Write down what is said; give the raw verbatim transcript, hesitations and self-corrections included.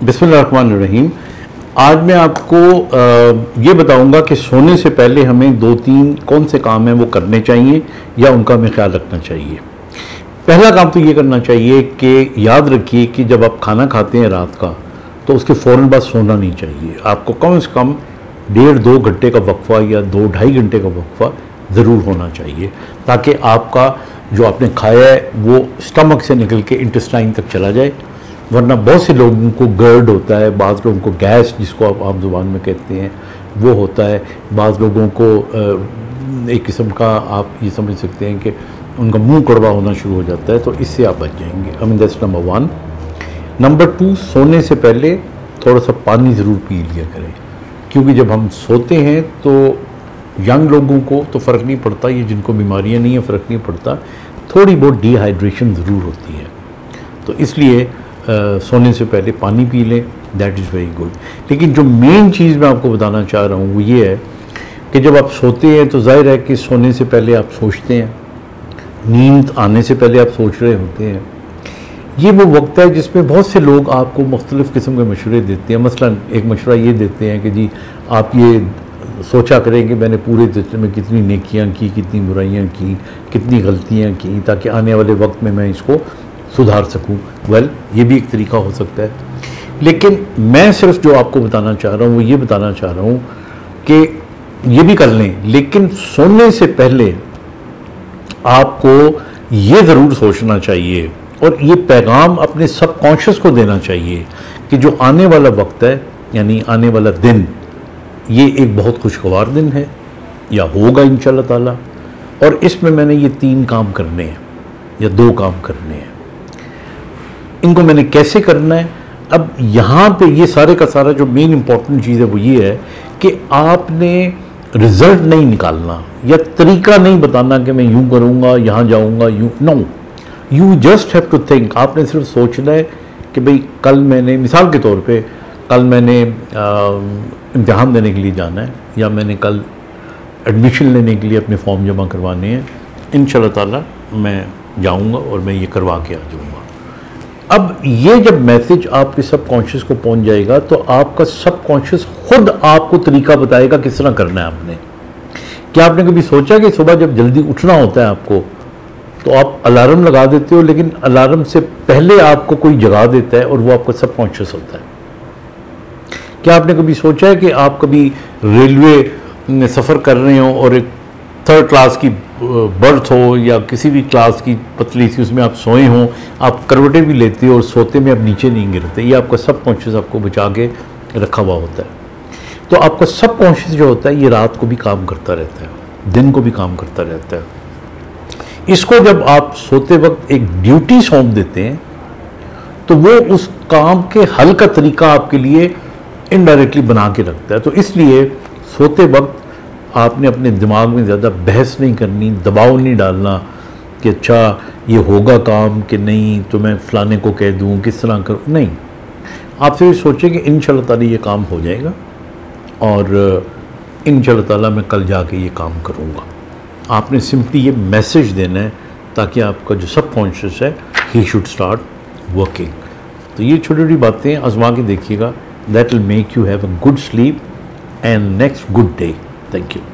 बिस्मिल्लाहिर्रहमानिर्रहीम। आज मैं आपको आ, ये बताऊंगा कि सोने से पहले हमें दो तीन कौन से काम हैं वो करने चाहिए या उनका हमें ख्याल रखना चाहिए। पहला काम तो ये करना चाहिए कि याद रखिए कि जब आप खाना खाते हैं रात का तो उसके फ़ौरन बाद सोना नहीं चाहिए। आपको कम से कम डेढ़ दो घंटे का वक्फा या दो ढाई घंटे का वक्फा ज़रूर होना चाहिए, ताकि आपका जो आपने खाया है वो स्टमक से निकल के इंटेस्टाइन तक चला जाए। वरना बहुत से लोगों को गर्ड होता है, बाज़ लोगों को गैस जिसको आप आम ज़ुबान में कहते हैं वो होता है, बाज़ लोगों को एक किस्म का आप ये समझ सकते हैं कि उनका मुंह कड़वा होना शुरू हो जाता है, तो इससे आप बच जाएंगे। I mean that's number one. Number two, सोने से पहले थोड़ा सा पानी ज़रूर पी लिया करें, क्योंकि जब हम सोते हैं तो यंग लोगों को तो फ़र्क नहीं पड़ता, ये जिनको बीमारियां नहीं है फ़र्क नहीं पड़ता, थोड़ी बहुत डिहाइड्रेशन ज़रूर होती है, तो इसलिए आ, सोने से पहले पानी पी लें, दैट इज़ वेरी गुड। लेकिन जो मेन चीज़ मैं आपको बताना चाह रहा हूँ वो ये है कि जब आप सोते हैं तो जाहिर है कि सोने से पहले आप सोचते हैं, नींद आने से पहले आप सोच रहे होते हैं। ये वो वक्त है जिसमें बहुत से लोग आपको मुख्तलिफ़ किस्म के मशवरे देते हैं। मसलन एक मशवरा ये देते हैं कि जी आप ये सोचा करें कि मैंने पूरे दिन में कितनी नेकियां की, कितनी बुराइयां की, कितनी गलतियां की, ताकि आने वाले वक्त में मैं इसको सुधार सकूं। वेल well, ये भी एक तरीका हो सकता है, लेकिन मैं सिर्फ जो आपको बताना चाह रहा हूँ वो ये बताना चाह रहा हूँ कि ये भी कर लें, लेकिन सोने से पहले आपको ये ज़रूर सोचना चाहिए और ये पैगाम अपने सबकॉन्शियस को देना चाहिए कि जो आने वाला वक्त है, यानी आने वाला दिन, ये एक बहुत खुशगवार दिन है या होगा इंशाअल्लाह ताला, और इसमें मैंने ये तीन काम करने हैं या दो काम करने हैं। इनको मैंने कैसे करना है, अब यहाँ पे ये सारे का सारा जो मेन इंपॉर्टेंट चीज़ है वो ये है कि आपने रिजल्ट नहीं निकालना या तरीका नहीं बताना कि मैं यूँ करूँगा, यहाँ जाऊँगा, यूँ, no, you just have to think. आपने सिर्फ सोचना है कि भाई कल मैंने, मिसाल के तौर पे कल मैंने इम्तिहान देने के लिए जाना है या मैंने कल एडमिशन लेने के लिए अपने फॉर्म जमा करवाने हैं, इंशाअल्लाह ताला मैं जाऊंगा और मैं ये करवा के आ जाऊंगा। अब ये जब मैसेज आपके सबकॉन्शियस को पहुंच जाएगा तो आपका सबकॉन्शियस खुद आपको तरीका बताएगा किस तरह करना है आपने। क्या आपने कभी सोचा कि सुबह जब जल्दी उठना होता है आपको तो आप अलार्म लगा देते हो, लेकिन अलार्म से पहले आपको कोई जगा देता है और वो आपका सबकॉन्शियस होता है। क्या आपने कभी सोचा है कि आप कभी रेलवे में सफ़र कर रहे हो और एक थर्ड क्लास की बर्थ हो या किसी भी क्लास की पतली सी, उसमें आप सोए हों, आप करवटें भी लेते हो और सोते में आप नीचे नहीं गिरते, ये आपका सबकॉन्शियस आपको बचा के रखा हुआ होता है। तो आपका सबकॉन्शियस जो होता है ये रात को भी काम करता रहता है, दिन को भी काम करता रहता है। इसको जब आप सोते वक्त एक ड्यूटी सौंप देते हैं तो वो उस काम के हल का तरीका आपके लिए इनडायरेक्टली बना के रखता है। तो इसलिए सोते वक्त आपने अपने दिमाग में ज़्यादा बहस नहीं करनी, दबाव नहीं डालना कि अच्छा ये होगा काम कि नहीं, तो मैं फ़लाने को कह दूँ, किस तरह करूँ, नहीं। आप सिर्फ सोचें कि इंशाअल्लाह ताला ये काम हो जाएगा और इंशाअल्लाह ताला मैं कल जाके ये काम करूँगा। आपने सिंपली ये मैसेज देना है ताकि आपका जो सबकॉन्शियस है ही शुड स्टार्ट वर्किंग। तो ये छोटी छोटी बातें आजमा के देखिएगा, that will make you have a good sleep and next good day. Thank you.